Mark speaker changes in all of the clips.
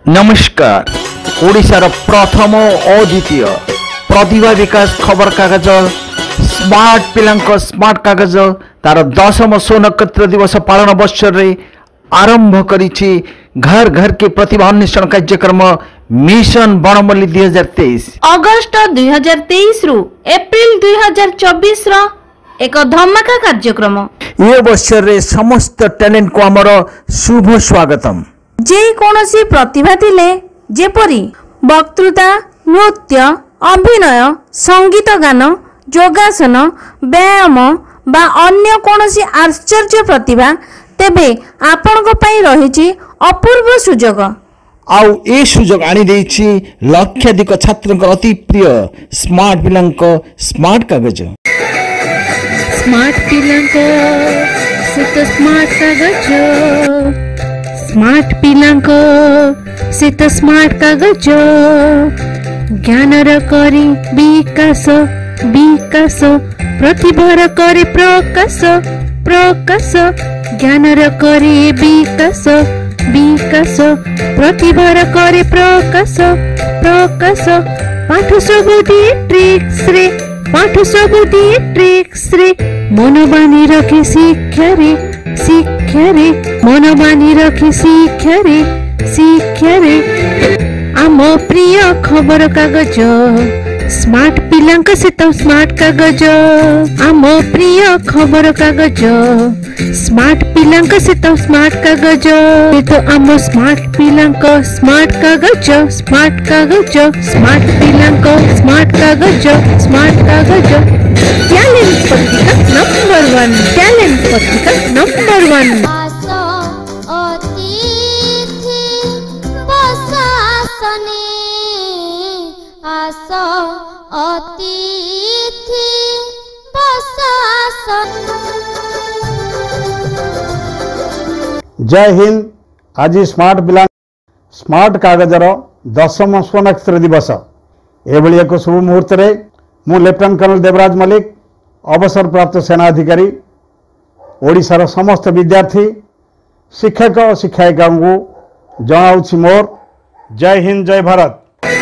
Speaker 1: नमस्कार। ओडिशार प्रथम और द्वितीय प्रतिभा विकास खबर कागज स्मार्ट पिलांक स्मार्ट कागज तार 10म स्वनक्षत्र दिवस पालन अवसर रे आरंभ करिछि घर घर के प्रतिभा अन्वेषण कार्यक्रम मिशन बनमल्ली 2023
Speaker 2: अगस्त 2023 रु एप्रिल 2024 रो एक धमाका कार्यक्रम।
Speaker 1: ये अवसर रे समस्त टैलेंट को हमर शुभ स्वागतम।
Speaker 2: जे कोनोसी प्रतिभा थिले जेपरी वक्तृता, नृत्य, अभिनय, संगीत गान, योगासन, व्यायाम बा अन्य कोनोसी आश्चर्य प्रतिभा तेबे आपनको पई रहिछि अपूर्व सुजोग।
Speaker 1: आउ ए सुजोग आनी देछि लक्षाधिक छात्रक अति प्रिय स्मार्ट पिलांक स्मार्ट कागज।
Speaker 2: स्मार्ट पिलांक से स्मार्ट कागज, स्मार्ट पिलांक से स्मार्ट कागज, ज्ञानर करी विकास विकास, प्रतिभार करे प्रकाश प्रकाश, ज्ञानर करे विकास विकास, प्रतिभार करे प्रकाश प्रकाश, पाठ सबुदी ट्रिक्स रे पाठ सबुदी ट्रिक्स रे, मन बानी रखे शिक्षा रे मन बानी रखे शिक्षा रे आम प्रिय खबर कागज स्मार्ट पिलांक से तो स्मार्ट कागज, आम प्रिय खबर कागज स्मार्ट पिलांक से तो स्मार्ट कागज, ये तो आम स्मार्ट पिलांक स्मार्ट कागज स्मार्ट कागज स्मार्ट पिलांक स्मार्ट कागज स्मार्ट कागज। टैलेंट पत्रिका नंबर 1, टैलेंट पत्रिका नंबर 1।
Speaker 3: जय हिंद। आज स्मार्ट पिलांक स्मार्ट कागजर 10ମ स्वनक्षत्र दिवस एभली एक शुभ मुहूर्त रे मु लेफ्टिनेंट कर्नल देवराज मल्लिक अवसर प्राप्त सेना अधिकारी ओडिशार समस्त विद्यार्थी शिक्षक और शिक्षिका को जनाउछि मोर जय हिंद जय भारत।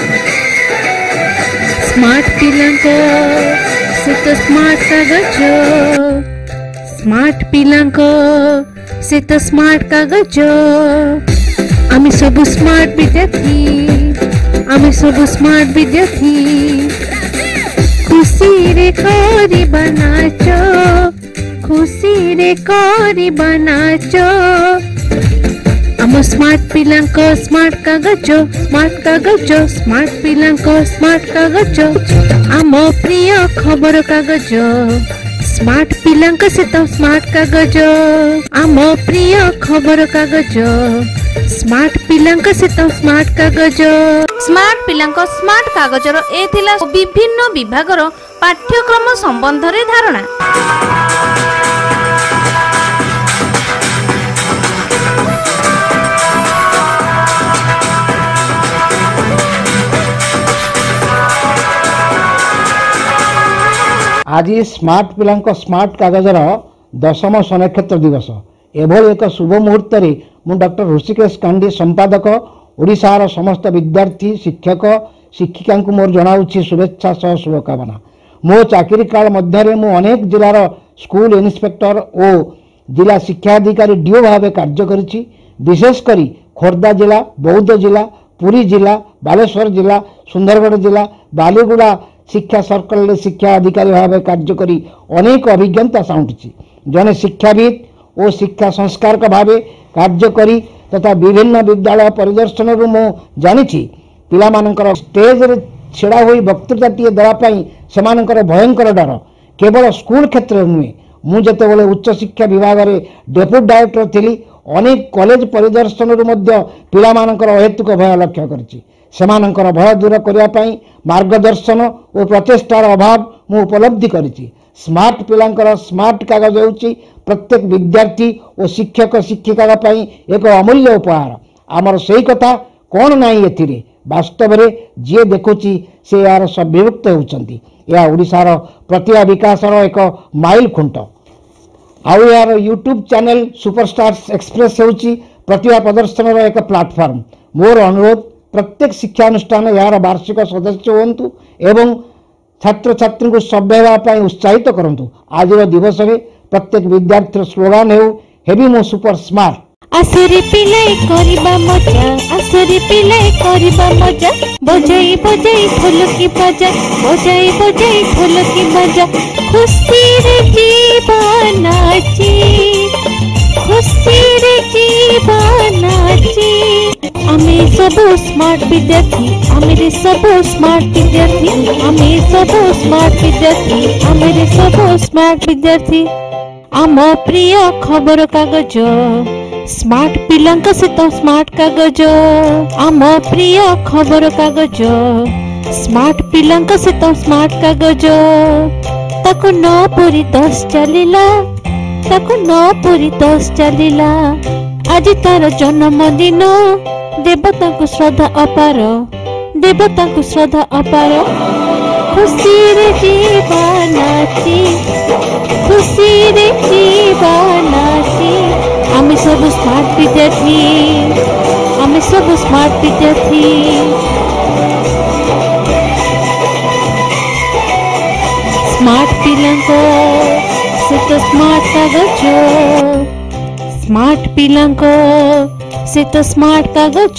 Speaker 2: स्मार्ट पिलांक से तो स्मार्ट कागज, स्मार्ट पिलांक से तो स्मार्ट कागज, आमी सब स्मार्ट विद्यार्थी आमी सब स्मार्ट विद्यार्थी, खुशी रे करी बनाचो खुशी रे करी बनाचो, आम स्मार्ट पिलांक स्मार्ट कागज स्मार्ट कागज स्मार्ट पिलांक स्मार्ट कागज, आम प्रिय खबर कागज स्मार्ट पिलांक से तो स्मार्ट कागज, आम प्रिय खबर कागज स्मार्ट पिलांक से तो स्मार्ट कागज। स्मार्ट पिलांक स्मार्ट कागजर ए थिला विभिन्न विभागर पाठ्यक्रम संबंध रे धारणा।
Speaker 3: आज स्मार्ट पिलांक स्मार्ट कागजर 10ମ स्वनक्षत्र दिवस एभली एक शुभ मुहूर्त रे मु डॉक्टर ऋषिकेश कांडी संपादक ओडिशार समस्त विद्यार्थी शिक्षक शिक्षिका को मोर जनाउछि शुभेच्छा सह शुभकामना। मो चाकरी काल मध्य मु अनेक जिलार स्कूल इन्स्पेक्टर और जिला शिक्षा अधिकारी डीओ भाव कार्य करिछि। विशेषकर खोर्धा जिला, बौद्ध जिला, पुरी जिला, बालेश्वर जिला, सुंदरगढ़ जिला, बालीगुड़ा शिक्षा सर्कल शिक्षा अधिकारी भाव कार्य करी अनेक अभिज्ञता साउंटुछि। जने शिक्षाविद और शिक्षा संस्कारक भाव कार्य करी तथा विभिन्न विद्यालय परिदर्शन रु मु जानिछि पिलामानकर स्टेज रे छेड़ा होई वक्तृता टिए देवा पई सेमानकर भयंकर डर केवल स्कूल क्षेत्र नुहे। मु जेतेबेले उच्च शिक्षा विभाग रे डेप्यूटी डायरेक्टर थिली अनेक कॉलेज परिदर्शन रु मध्य पिलामानकर अहेतुक भय लक्ष्य करछि। सेमानकर भय दूर करिया पई मार्गदर्शन और प्रचेष्टार अभाव मु उपलब्धि करिछि। स्मार्ट पिलांकर स्मार्ट कागज होउछि प्रत्येक विद्यार्थी और शिक्षक शिक्षिका पई एक अमूल्य उपहार। आमर सही कथा कौन नहीं एथिरे वास्तव रे जे देखुछि से यार सभ्यभुक्त होउछंती। या ओडिशार प्रतिभा विकासर एक माइल खुंट। आउ यार यूट्यूब चैनल सुपरस्टार्स एक्सप्रेस होउछि प्रतिभा प्रदर्शन एक प्लाटफर्म। मोर अनुरोध प्रत्येक शिक्षानुष्ठान यार वार्षिक सदस्य होंतु एवं छात्र छात्री को सभ्य होगापी उत्साहित करूँ। आज दिवस में प्रत्येक विद्यार्थी स्लोगान हेबी मो सुपर स्मार्ट।
Speaker 2: आसरे पिलाई करिबा मजा, आसरे पिलाई करिबा मजा, बजाई बजाई ढोलकी बजा, बजाई बजाई ढोलकी बजा, खुशी रे जीवन नाची, खुशी रे जीवन नाची। आमे सब स्मार्ट विद्यार्थी, आमे सब स्मार्ट विद्यार्थी, आमे सब स्मार्ट विद्यार्थी, आमे सब स्मार्ट विद्यार्थी। आम प्रिय खबर कागज स्मार्ट पिलांक सहित स्मार्ट कागज, आम प्रिय खबर कागज स्मार्ट पिलांक सहित स्मार्ट कागज। ताको न पूरी 10 चलिला, ताको न पूरी 10 चलिला। आज तार जन्मदिन, देवता को श्रद्धा अपार, देवता को श्रद्धा अपार। खुशी रे जीवन नाची, खुशी रे जीवन नाची। आमे सब स्मार्ट विद्यार्थी, आमे सब स्मार्ट विद्यार्थी। स्मार्ट पिलांक सहित स्मार्ट कागज, स्मार्ट पिलांक सहित स्मार्ट कागज।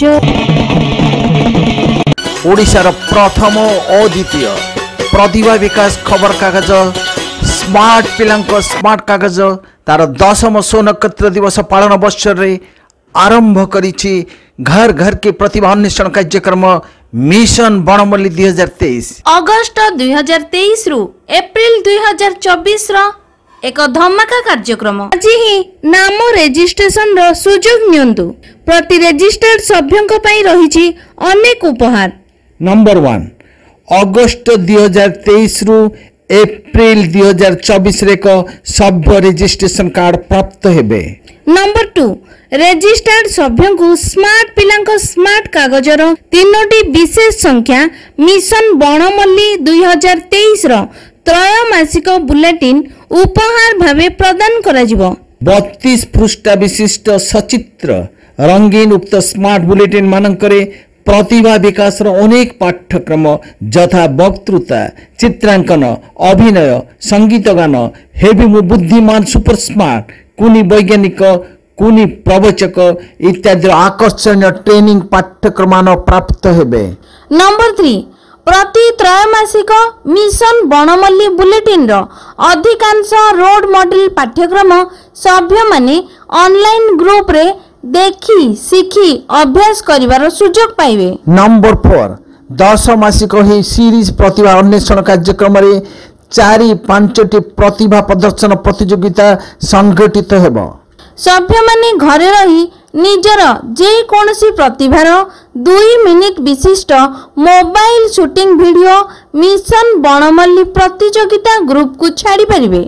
Speaker 1: ओडिशार प्रथम और द्वितीय प्रतिभा विकास खबर कागज स्मार्ट पिलांक स्मार्ट कागज तार 10म स्वनक्षत्र दिवस पालन अवसर रे आरंभ करिछि घर घर के प्रतिभा अन्वेषण कार्यक्रम मिशन बनमल्ली 2023।
Speaker 4: अगस्त 2023 रु एप्रिल 2024 रो एक धमाका कार्यक्रम। आज ही नाम रेजिस्ट्रेशन रो सुजोग नियंतु। प्रति रेजिस्टर्ड सभ्यंक पई रहिछि अनेक उपहार।
Speaker 1: नंबर 1 अगस्त 2023 रु एप्रिल 2024 रे को सभ्य रेजिस्ट्रेशन कार्ड प्राप्त हेबे।
Speaker 4: नंबर 2 रेजिस्टर्ड सभ्य को स्मार्ट पिलांक स्मार्ट कागजर 3टी विशेष संख्या मिशन बनमल्ली 2023 रो त्रयमासिक बुलेटिन उपहार भावे प्रदान करा जिवो।
Speaker 1: 32 पृष्ठ विशिष्ट सचित्र रंगीन उक्त स्मार्ट बुलेटिन मानकरे प्रतिभा विकास अनेक पाठ्यक्रम यथा वक्तृता, चित्रांकन, अभिनय, संगीत गान, हेवी बुद्धिमान सुपर स्मार्ट, कुनी वैज्ञानिक, कुनी प्रवचक इत्यादि आकर्षणीय ट्रेनिंग पाठ्यक्रम प्राप्त हेबे।
Speaker 4: नंबर 3 प्रति त्रयमासिक मिशन बनमल्ली बुलेटिन रो अधिकांश रोड मॉडल पाठ्यक्रम सभ्य माने ऑनलाइन ग्रुप रे देखी शिखी अभ्यास करिवार सुजोग पाइबे।
Speaker 1: नंबर 4 10 मासिक ही सीरीज प्रतिभा अन्वेषण कार्यक्रम रे 4-5टी प्रतिभा प्रदर्शन प्रतियोगिता संगठित हेबो।
Speaker 4: सभ्य माने घरे रही निजर जे कोनसी प्रतिभार 2 मिनिट विशिष्ट mobile shooting video mission Banamalli प्रतियोगिता ग्रुप को छाड़ी परिबे।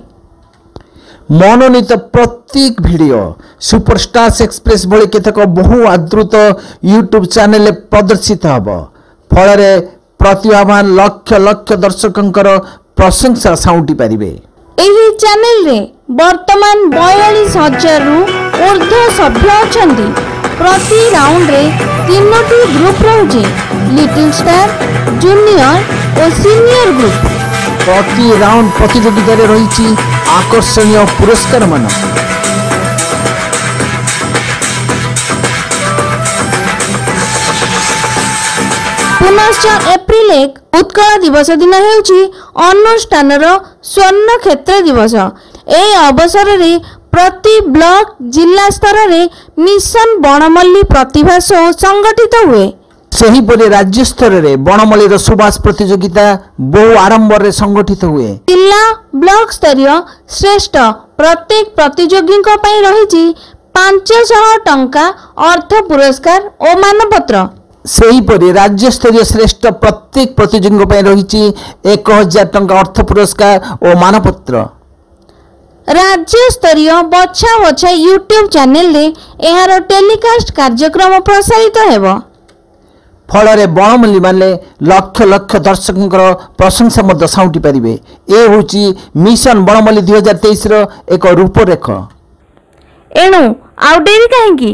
Speaker 1: मनोनीत प्रत्येक वीडियो सुपरस्टार्स एक्सप्रेस भली केतक बहु आदृत यूट्यूब चैनल प्रदर्शित हब। फल प्रतिभावान लक्ष लक्ष दर्शकंकर प्रशंसा साउंटी पारिबे।
Speaker 4: एही चैनल रे वर्तमान 42,000 रु ऊर्ध्व सभ्य अछंती। प्रति राउंड रे 3टी ग्रुप रहउछि, लिटिल स्टार, जूनियर और सीनियर ग्रुप।
Speaker 1: प्रति राउंड प्रतियोगिता रे रहिछि आकर्षणीय पुरस्कार मान।
Speaker 4: पुनश्च एप्रिल 1 उत्कल दिवस दिन हेउछि अनुष्ठानर स्वर्ण क्षेत्र दिवस। ए अवसर रे प्रति ब्लॉक जिला स्तर रे मिशन बनमल्ली प्रतिभा शो संगठित हुए।
Speaker 1: सेहीपरि राज्य स्तर रे बनमल्ली सुभाष प्रतियोगिता बहु आरंभ रे संगठित हुए।
Speaker 4: जिला ब्लॉक स्तरीय श्रेष्ठ प्रत्येक प्रतियोगी पई रहिछि 500 टंका अर्थ पुरस्कार और मानपत्र।
Speaker 1: सेहीपरि राज्य स्तरीय श्रेष्ठ प्रत्येक प्रतियोगी पई रहिछि 1000 टंका अर्थ पुरस्कार और मानपत्र।
Speaker 4: राज्य स्तरीय बछा बछा यूट्यूब चैनल रे एहार टेलीकास्ट कार्यक्रम प्रसारित हेबो।
Speaker 1: फल बनमल्ली माने लक्ष लक्ष दर्शक प्रशंसा मध्य साउंटी पारिबे। ए होची मिशन बनमल्ली 2023 रो एक रूपरेख।
Speaker 4: एणु आउ डेरी काहेकि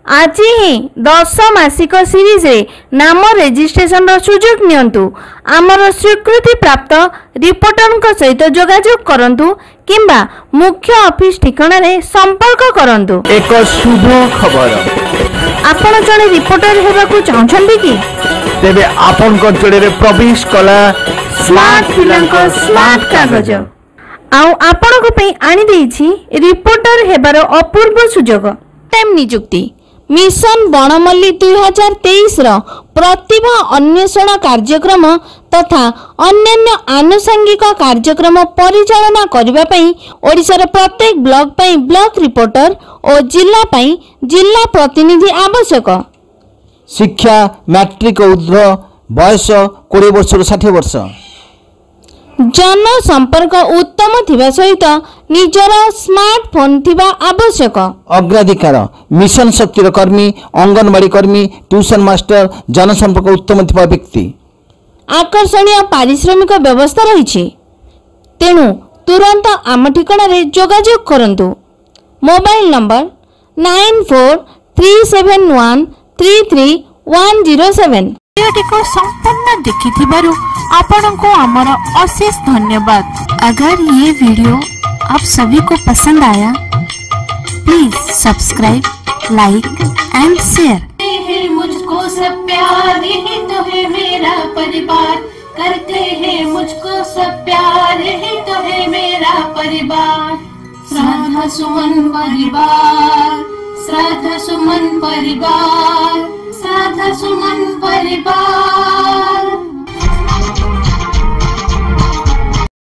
Speaker 4: आज ही 10 मासिक सीरीज रे नाम रेजिस्ट्रेशन सुजोग नियंतु। आमर स्वीकृति प्राप्त रिपोर्टर सहित जोगाजोग करंतु किंबा मुख्य ऑफिस ठिकाना रे संपर्क करंतु।
Speaker 1: एक शुभ खबर,
Speaker 4: आपण जने रिपोर्टर हेबाकू चाहछन्ती कि
Speaker 1: तेबे आपन अंचल रे प्रवेश कला
Speaker 4: स्मार्ट पिलांको स्मार्ट कागज आउ आपण को पई आनी देछि रिपोर्टर हेबार अपूर्व सुजोग। टाइम नियुक्ति मिशन बनमल्ली 2023 रो प्रतिभा अन्वेषण कार्यक्रम तथा अन्य आनुषंगिक कार्यक्रम परिचालना करबा पई ओडिसा रो प्रत्येक ब्लॉक पई ब्लॉक रिपोर्टर और जिला पई जिला प्रतिनिधि आवश्यक।
Speaker 1: शिक्षा मैट्रिक ऊर्ध्व बयस 20 वर्ष 60 वर्ष।
Speaker 4: जन संपर्क उत्तम थिबा सहित निजर स्मार्टफोन थिबा आवश्यक।
Speaker 1: अग्राधिकार मिशन शक्तिर कर्मी, अंगनवाड़ी कर्मी, ट्यूशन मास्टर, जनसंपर्क उत्तम थिबा व्यक्ति।
Speaker 4: आकर्षणीय पारिश्रमिक व्यवस्था रही, तेणु तुरंत आम ठिकाना रे जोगाजोग करंतु। Mobile number 9437133107।
Speaker 2: वीडियो को संपूर्ण देखिथिबारु आपनको हमारा अशेष धन्यवाद। अगर ये वीडियो आप सभी को पसंद आया please subscribe, like and share.
Speaker 5: मुझको सब प्यार ही तो है मेरा परिवार, करते हैं मुझको सब प्यार ही तो है मेरा परिवार। श्रद्धा सुमन परिवार, श्रद्धा सुमन परिवार, श्रद्धा सुमन परिवार।